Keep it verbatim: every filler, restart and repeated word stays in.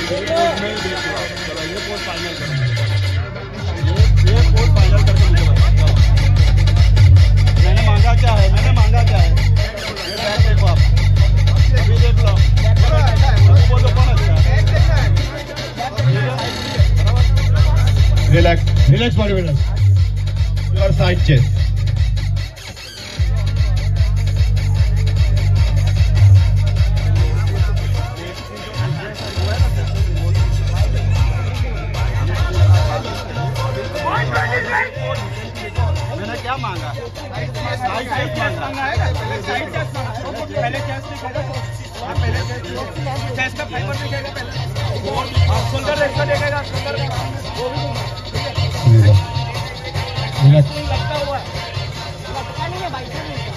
ये post final करो, ये ये पोस्ट फाइनल करके मुझे बताओ मैंने मांगा क्या है, मैंने मांगा क्या है। ये बैग देखो आप, अभी देख लो, बोलो कौन अच्छा है। Relax relax body builder, your side chest. मैंने क्या मांगा, साइड चेस्ट मांगा है ना, साइड चेस्ट मांगा, पहले चेस्ट दिखेगा, पहले चेस्ट का फाइबर दिखेगा, पहले शोल्डर इसका दिखेगा, शोल्डर वो भी रिलैक्स लगता हुआ लगता नहीं है भाई।